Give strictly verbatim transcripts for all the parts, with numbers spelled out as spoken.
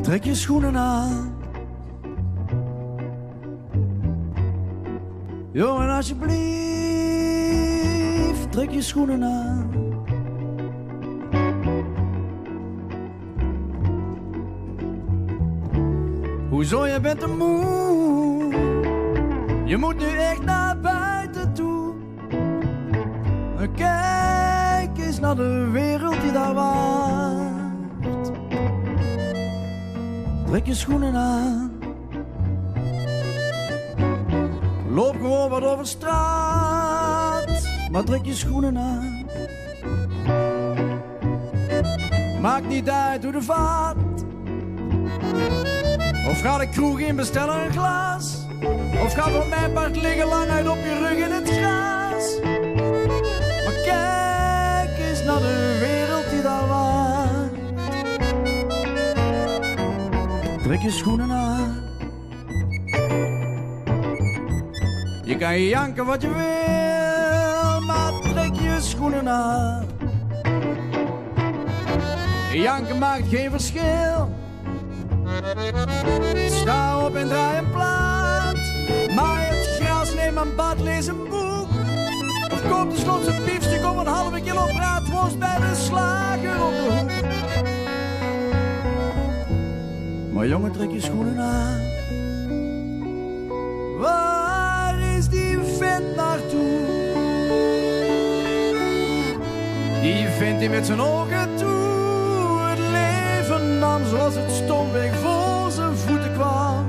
Trek je schoenen aan. Jongen, alsjeblieft, trek je schoenen aan. Hoezo, je bent te moe? Je moet nu echt naar buiten toe. Kijk eens naar de wereld die daar waart. Trek je schoenen aan. Loop gewoon wat over straat, maar trek je schoenen aan. Maakt niet uit hoe de vaart. Of ga de kroeg in, bestellen een glas. Of ga voor mijn part liggen lang uit op je rug in het gras. Maar kijk eens naar de wereld die daar waart. Trek je schoenen aan. Je kan janken wat je wil, maar trek je schoenen aan. Janken maakt geen verschil. Sta op en draai een plaat. Maai het gras, neem een bad, lees een boek. Of koop de Schotse biefstuk of een halve kilo braadworst bij de slager op de hoek. Maar jongen, trek je schoenen aan. Waar is die vent naartoe? Die vent die met zijn ogen toe het leven nam zoals het stomweg voor zijn voeten kwam.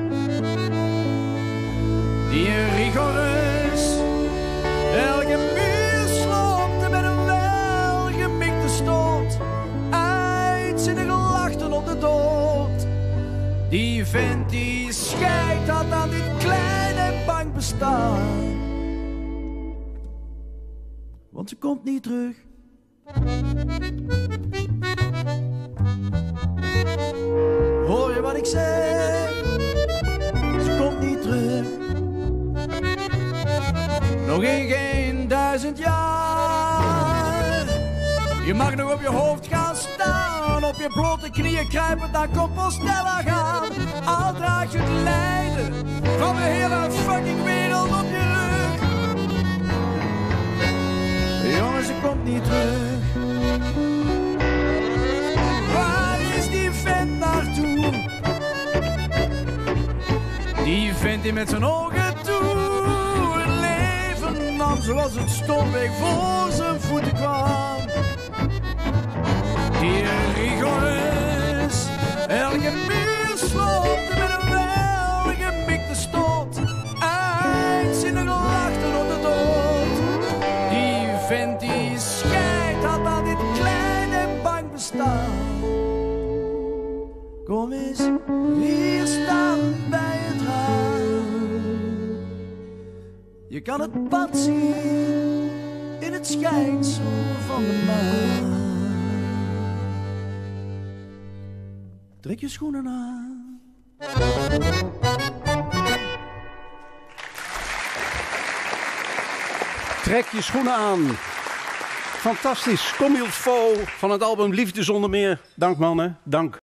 Die een rigorus elke muur sloopte met een welgemikte stoot. Uitzinnig lachten op de dood. Die vent die scheidt had aan dit klein en bang bestaan. Want ze komt niet terug. Hoor je wat ik zeg? Ze komt niet terug. Nog in geen duizend jaar. Je mag nog op je hoofd gaan staan, op je blote knieën kruipen naar Compostela gaan. Al draag je het lijden van de hele fucking wereld op je rug. Jongens, ze komt niet terug. Waar is die vent naartoe? Die vent die met zijn ogen toe het leven nam zoals het stomweg voor zijn voeten kwam. Die rigorus elke muur sloopte met een welgemikte stoot. Uitzinnig lachten op de dood. Die vent die scheidt had aan dit klein en bang bestaan. Kom eens hier staan bij het raam. Je kan het pad zien in het schijnsel van de maan. Trek je schoenen aan. Trek je schoenen aan. Fantastisch. Comme il faut van het album Liefde zonder meer. Dank mannen, dank.